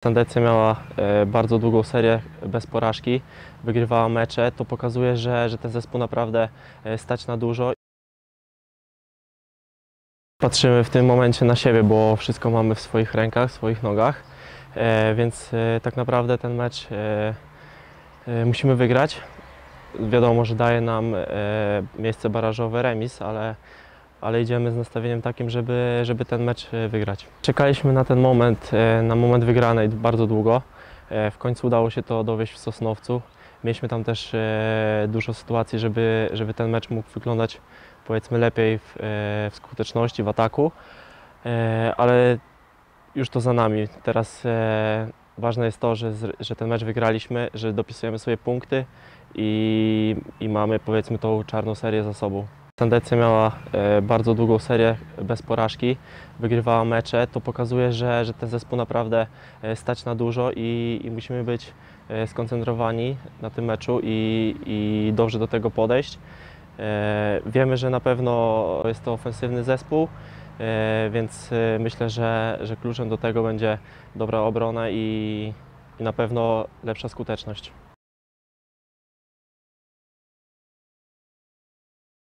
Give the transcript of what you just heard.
Sandecja miała bardzo długą serię bez porażki, wygrywała mecze, to pokazuje, że ten zespół naprawdę stać na dużo. Patrzymy w tym momencie na siebie, bo wszystko mamy w swoich rękach, w swoich nogach, więc tak naprawdę ten mecz musimy wygrać. Wiadomo, że daje nam miejsce barażowe remis, ale idziemy z nastawieniem takim, żeby ten mecz wygrać. Czekaliśmy na moment wygranej bardzo długo. W końcu udało się to dowieść w Sosnowcu. Mieliśmy tam też dużo sytuacji, żeby ten mecz mógł wyglądać powiedzmy lepiej w skuteczności, w ataku, ale już to za nami. Teraz ważne jest to, że ten mecz wygraliśmy, że dopisujemy sobie punkty i mamy powiedzmy tą czarną serię za sobą. Sandecja miała bardzo długą serię bez porażki, wygrywała mecze, to pokazuje, że ten zespół naprawdę stać na dużo i musimy być skoncentrowani na tym meczu i dobrze do tego podejść. Wiemy, że na pewno jest to ofensywny zespół, więc myślę, że kluczem do tego będzie dobra obrona i na pewno lepsza skuteczność.